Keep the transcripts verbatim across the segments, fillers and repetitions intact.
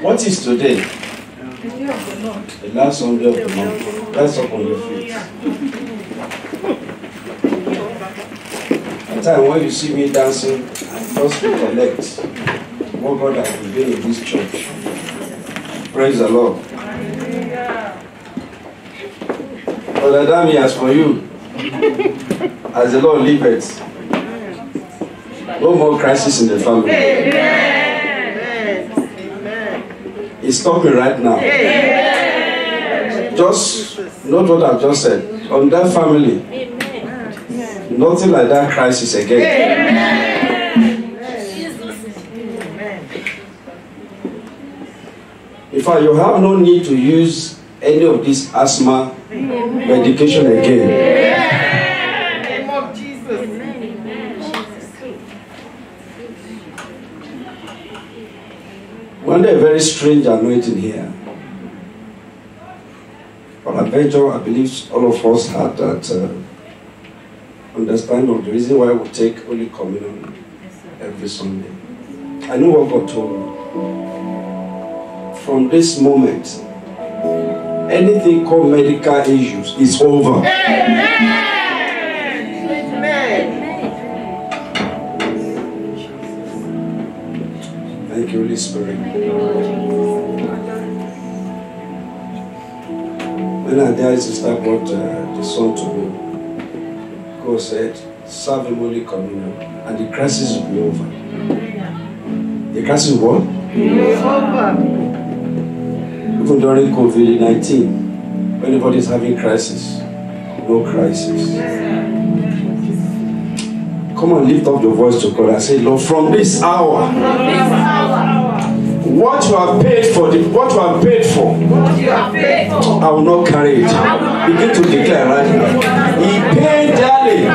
What is today? The last Sunday of the month. Rise up on your feet. At time when you see me dancing, just recollect what God has been doing in this church. Praise the Lord. Brother Dami, as for you, as the Lord liveth, no more crisis in the family. He's talking right now. Just note what I've just said. On that family, nothing like that crisis again. In fact, you have no need to use any of this asthma medication again. Name of Jesus. One day, a very strange anointing here. On adventure, I believe all of us had that uh, understanding of the reason why we take Holy Communion every Sunday. I know what God told me. From this moment, anything called medical issues is over. Amen. Thank you, Holy Spirit. When our dear sister brought uh, the son to me, God said, serve him Holy Communion, and the crisis will be over. The crisis will what? Over. Even during COVID nineteen, when everybody is having crisis, no crisis. Come on, lift up your voice to God and say, Lord, from this hour, what you have paid for, the, what you have paid for, I will not carry it. Begin to declare right now. He paid dearly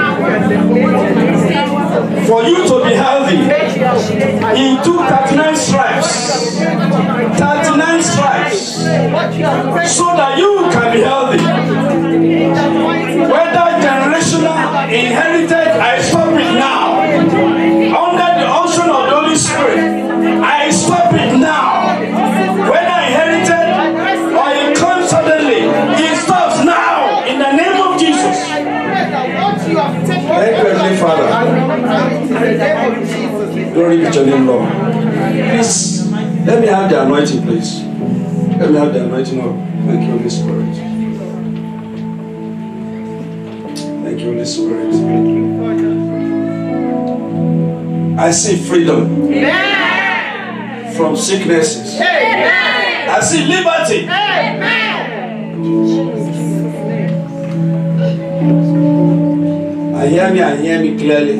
for you to be healthy. He took thirty-nine stripes. thirty-nine stripes. So that you can be healthy. Whether generational, inherited, I stop it now. Under the unction of the Holy Spirit, I stop it now. Whether inherited or it comes suddenly, it stops now. In the name of Jesus. Thank you, Heavenly Father. Glory be to your name, Lord. Please, let me have the anointing, please. Let me have the anointing of. Thank you, Holy Spirit. Thank you, Holy Spirit. I see freedom Amen. From sicknesses. Amen. I see liberty. Amen. I hear me, I hear me clearly.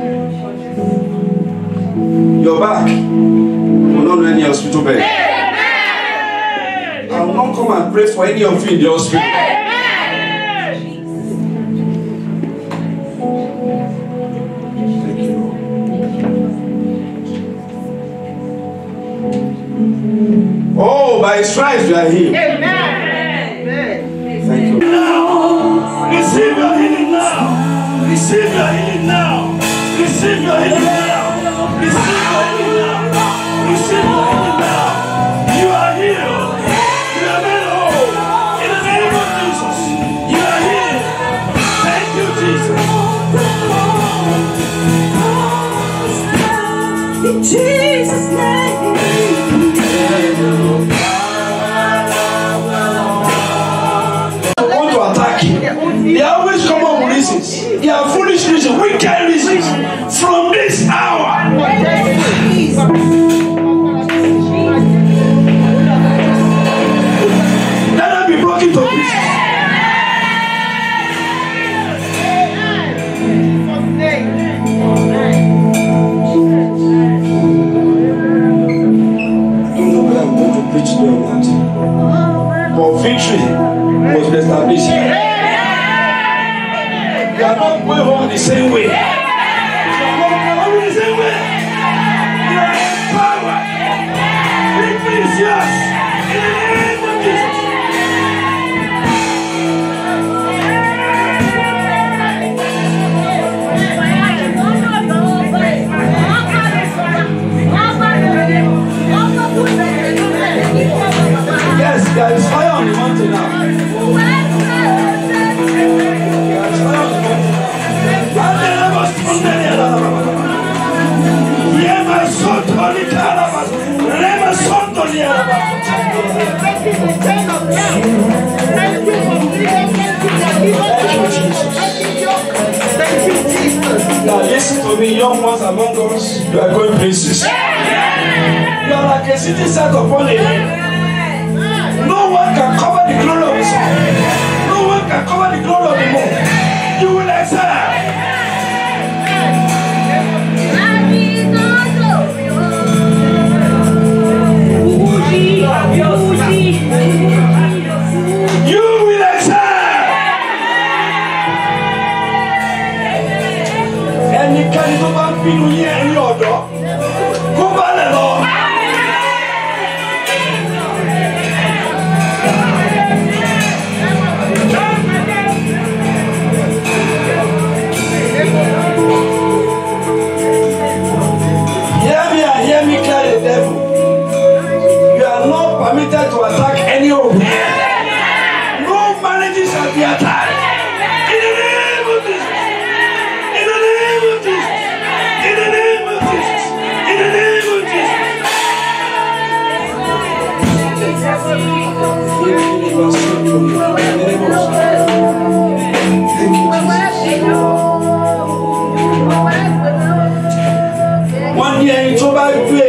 Your back will not know any hospital bed. Amen. I will not come and pray for any of you in the hospital. Amen. Thank you, Lord. Oh, by His stripes you are healed. Amen. Thank you. Now, receive your healing now. Receive your healing now. Receive your healing now. Receive your healing now. Receive your healing now. You are healed. You are made whole. In the name of Jesus. You are healed. Thank you, Jesus. In Jesus' name. Want to attack you. They always come up with reasons. They are foolish reasons, wicked reasons. From this hour, let them be broken to pieces. I don't know whether I'm going to preach today or not. But victory was established. You are not going home the same way. You are not going home the same way. You are empowered. Victory is yours. In the name of Jesus. Now listen to me, young ones among us, you are going places. You are like a city set upon a hill. No one can cover the glory of the sun. No one can cover the glory of the moon. You will excel. You will excel. Ẹnikẹ́ni tó bá ń bínú yín ẹ̀yin ọ̀dọ́ kó bá lẹ̀ lọ. Hear me and hear me clearly, devil. You are not permitted to attack any of them. No marriages shall be attacked. In the name of Jesus. In the name of Jesus. In the name of Jesus. In the name of Jesus. One year in Toba,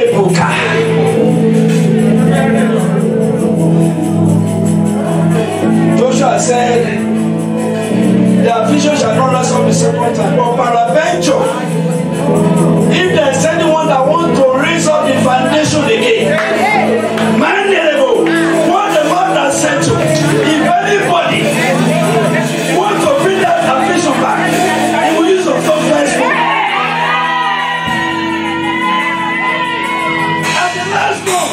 Joshua said, the affliction shall not last on the second time, but peradventure, if there is anyone that wants to raise up the foundation again, man, what the Lord has said to, if anybody wants to bring that affliction back, he will use the first one. And the last one.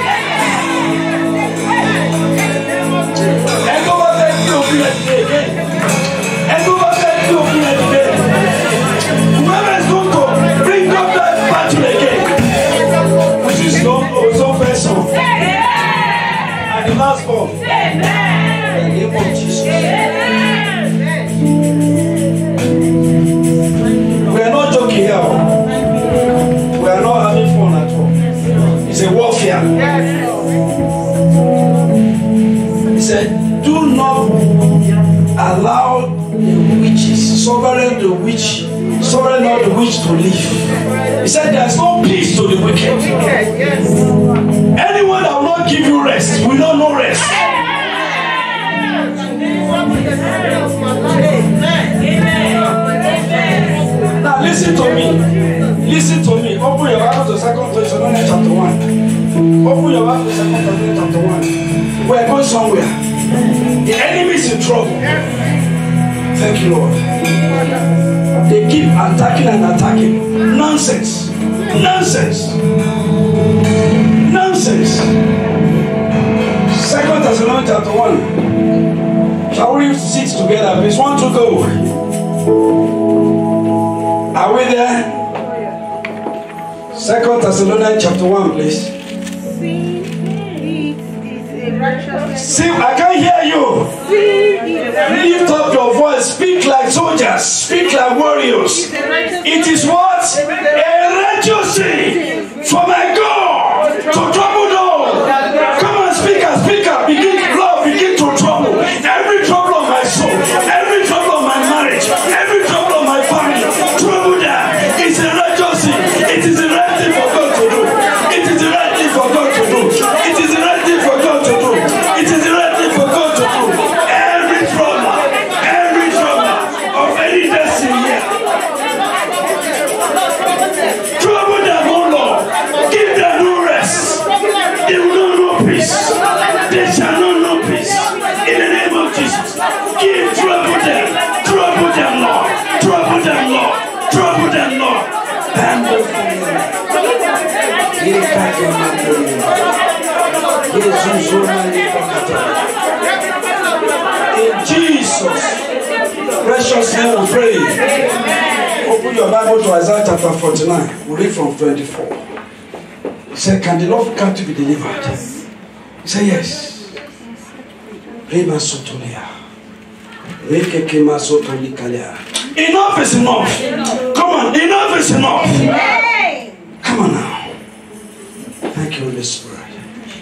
And go back and do it again. And go back and do it again. Whoever is going to bring up that battle again, which is no so person. And the last one. In the name of Jesus. We are not joking here. We are not having fun at all. It's a warfare. He said, do not allow the witches, sovereign the witch, sovereign not the witch to live. He said, there is no peace to the wicked. Anyone that will not give you rest will not know rest. Now listen to me. Listen to me. Open your Bible to Second Thessalonians chapter one. Open your Bible to Second Thessalonians chapter one. We are going somewhere. The enemy is in trouble. Thank you, Lord. They keep attacking and attacking. Nonsense. Nonsense. Nonsense. Second Thessalonians chapter one. Shall we sit together? Please, one to go. Are we there? Second Thessalonians chapter one, please. See, I can't hear you. Lift up your voice. Speak like soldiers. Speak like warriors. It is what? A righteous thing for my God to trouble those. Come on, speaker, speaker. Begin, Lord, begin to trouble. Every trouble of my soul. Every trouble of my marriage. Every trouble of my family. Trouble that. It's a righteous thing. It is the right thing for God to do. It is the right thing for God to do. It is the right thing for God to do. It is the right thing for God to do. Every trauma, every trauma of any destiny here. Trouble them, oh Lord. Give them no rest. They will not know peace. They shall not know peace. In the name of Jesus. Give trouble them. Trouble them, Lord. Trouble them, Lord. Trouble them, Lord. And the in Jesus' precious name we pray. Open your Bible to Isaiah chapter forty-nine. We read from twenty-four. He said, can the Lord come to be delivered? He said, yes. Enough is enough. Come on, enough is enough. Come on now. Thank you, Holy Spirit.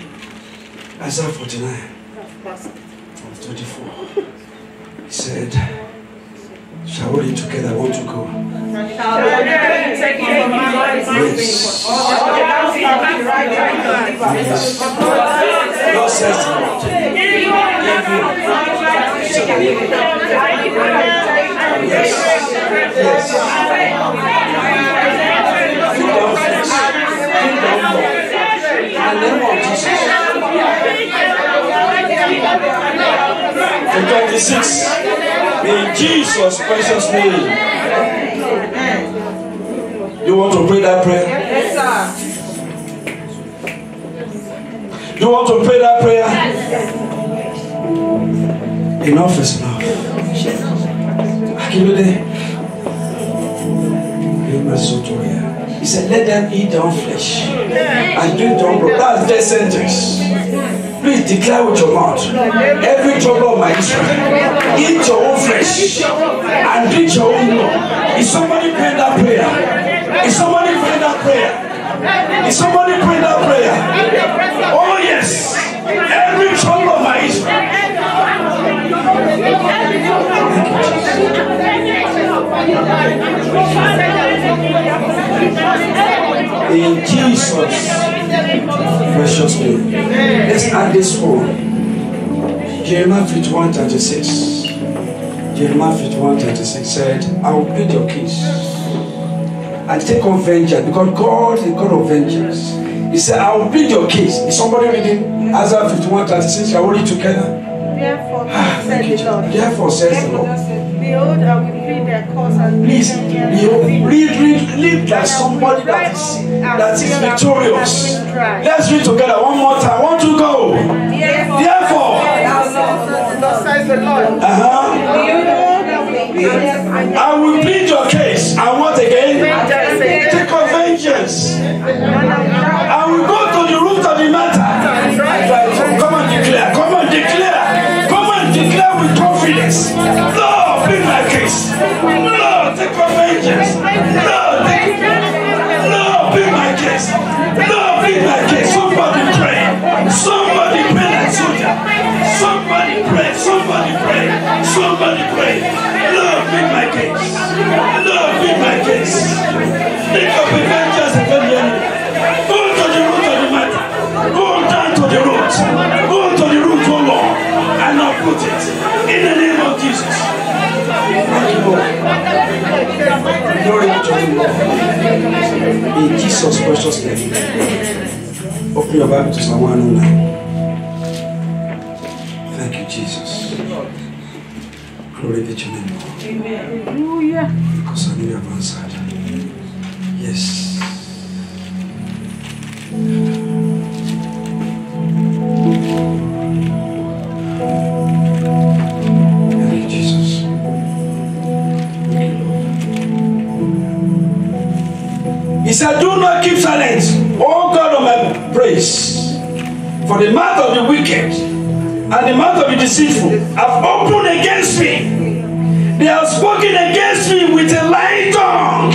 Isaiah forty-nine, twenty-four. He said, shall we read together? I want to go. Yes. God says to me. Yes. Yes. In the name of Jesus. In twenty-six. In Jesus' precious name. You want to pray that prayer? Yes, sir. You want to pray that prayer? Enough is enough. He said, let them eat their own flesh and drink their own blood. That's their sentence. Please declare with your mouth. Every trouble of my Israel, eat your own flesh and drink your own blood. Is somebody praying that prayer? Is somebody praying that prayer? Is somebody praying that prayer? Oh yes. Every trouble of my Israel. In Jesus' precious name. Let's add this one. Jeremiah fifty-one thirty-six. Jeremiah fifty-one thirty-six said, I will plead your case and take on vengeance, because God is God of vengeance. He said, I will plead your case. Is somebody reading Isaiah fifty-one thirty-six? Shall we read together? Therefore, Ah, said the Lord. Therefore, says the Lord. Behold, I will plead their cause and Please, behold, read, read, read like somebody that is, that is victorious. Let's read together one more time. One to go. Therefore, thus says the Lord. uh-huh. Behold, I will plead your case. And what again? Take on vengeance. I will go to the root of the matter. Come on, declare. Come on, declare. Come on, declare with confidence. Lord, plead my case. Lord, take on vengeance. Lord, take, Lord, plead my case. Lord, plead my case. Somebody pray. Somebody pray like soldier. Somebody pray. Somebody pray. Somebody pray. Lord, plead my case. Lord, plead my case. Take up a vengeance upon the enemy. Go to the root of the matter. Go down to the root. Go to the root, oh Lord. And now put it in the name of Jesus. Thank you, Lord. Glory to you, Lord. In Jesus' precious name. Open your Bible to Psalm one oh nine. Thank you, Jesus. Glory be to your name, Lord. Hallelujah. Because I know you have answered. Yes. Thank you, Jesus. Thank you, Lord. He said, do not keep silent, O God of my praise, for the mouth of the wicked and the mouth of the deceitful have opened against me. They have spoken against me with a lying tongue.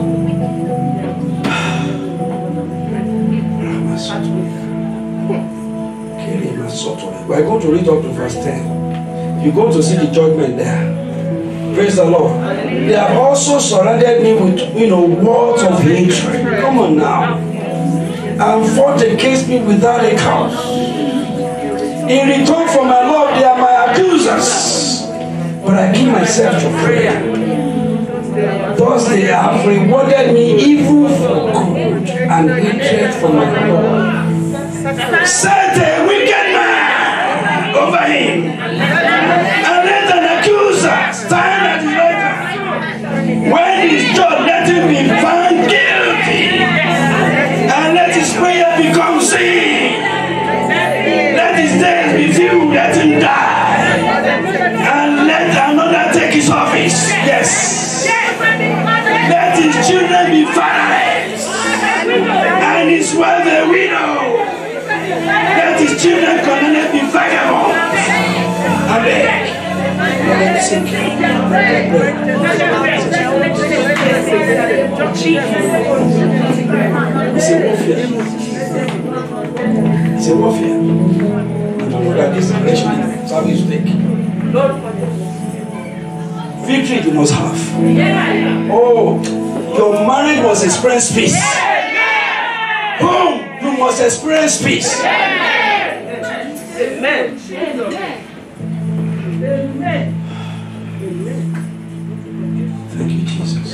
We're going to read up to verse ten. You're going to see the judgment there. Praise the Lord. They have also surrounded me with, you know, words of hatred. Come on now. And fought against me without a cause. In return for my love, they are my accusers. But I give myself to prayer. Thus they have rewarded me evil for good and hatred for my Lord. Set a wicked man over him, and let an accuser stand at his right hand. When he's judged, let him be found guilty, and let his prayer become sin. Let his days be few, let him die, and let another take his office. Yes. Let his children be fatherless, and his wife a widow. Let his children continue to be vagabonds. Amen. It's a warfare. It's a warfare. Victory you must have. Oh, your marriage must experience peace. Home, you must experience peace. Amen. Amen. Thank you, Jesus.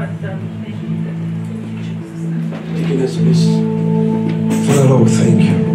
Thank you, Jesus. Father, Lord, thank you.